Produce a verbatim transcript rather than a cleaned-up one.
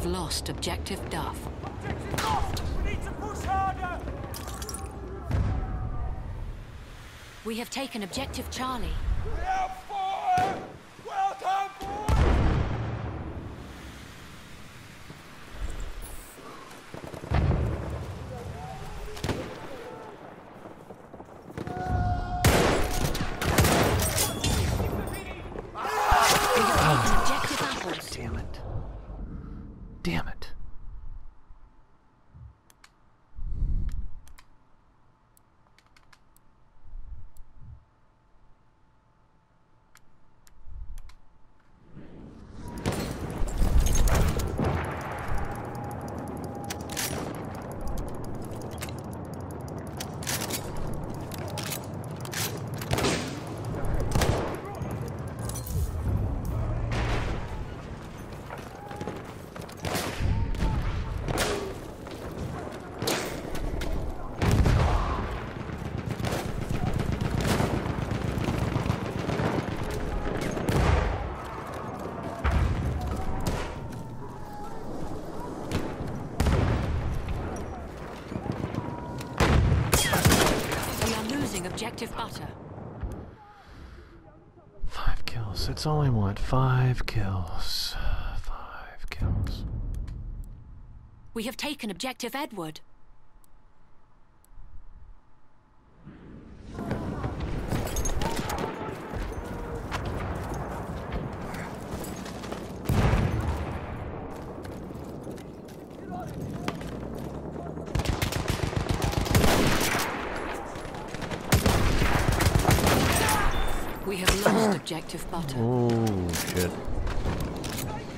have lost objective Duff. Objective lost! We need to push harder! We have taken objective Charlie. We have fire! Welcome, boys! Objective apples. Damn it. Damn it. Objective butter. Five kills. That's all I want. Five kills. Five kills. We have taken objective Edward. We have lost objective butter. Oh, shit.